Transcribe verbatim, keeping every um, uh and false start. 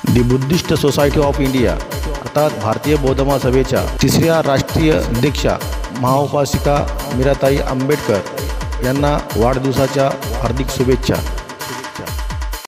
The Buddhist Society of India अर्थात भारतीय बौद्ध महासभेच्या तिसऱ्या राष्ट्रीय अध्यक्षा महाउपासिका मीराताई आंबेडकर यांना वाढदिवसाच्या हार्दिक शुभेच्छा।